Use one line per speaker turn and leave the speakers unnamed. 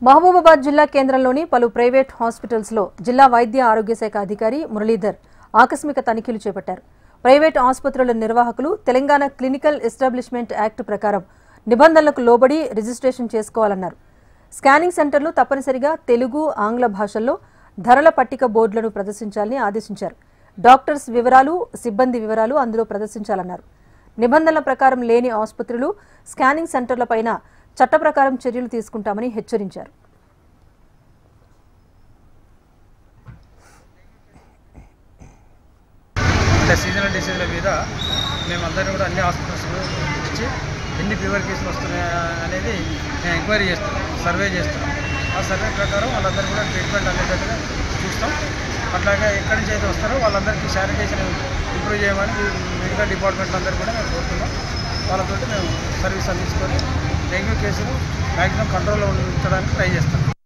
మహబూబాబాద్ జిల్లా కేంద్రంలోని పలు ప్రైవేట్ హాస్పిటల్స్లో జిల్లా వైద్య ఆరోగ్య శాఖ అధికారి మురళీధర్ ఆకస్మిక తనిఖీలు చేపట్టారు. ప్రైవేట్ ఆసుపత్రుల నిర్వాహకులు తెలంగాణ క్లినికల్ ఎస్టాబ్లిష్మెంట్ యాక్ట్ ప్రకారం నిబంధనలకు లోబడి రిజిస్ట్రేషన్ చేసుకోవాలన్నారు. స్కానింగ్ సెంటర్లు తప్పనిసరిగా తెలుగు, ఆంగ్ల భాషల్లో ధరల పట్టిక బోర్డులను ప్రదర్శించాలని ఆదేశించారు. డాక్టర్స్ వివరాలు, సిబ్బంది వివరాలు అందులో ప్రదర్శించాలన్నారు. నిబంధనల ప్రకారం లేని ఆసుపత్రులు, స్కానింగ్ సెంటర్లపైన చట్ట ప్రకారం చర్యలు తీసుకుంటామని హెచ్చరించారు.
సీజనల్ డిసీజ్ల మీద మేమందరం కూడా అన్ని హాస్పిటల్స్ ఇచ్చి ఎన్ని ఫీవర్ కేసులు వస్తున్నాయి అనేది మేము ఎంక్వైరీ చేస్తాం, సర్వే చేస్తాం. ఆ సర్వే ప్రకారం వాళ్ళందరూ కూడా ట్రీట్మెంట్ అందేటట్టుగా చూస్తాం. అట్లాగే ఎక్కడి నుంచి అయితే వస్తారో వాళ్ళందరికీ శానిటేషన్ ఇంప్రూవ్ చేయమని మెడికల్ డిపార్ట్మెంట్ అందరూ కూడా మేము కోరుతున్నాం. వాళ్ళతో మేము సర్వీస్ అందించుకొని డెంగ్యూ కేసులు మ్యాక్సిమం కంట్రోల్లో ఉంచడానికి ట్రై చేస్తాం.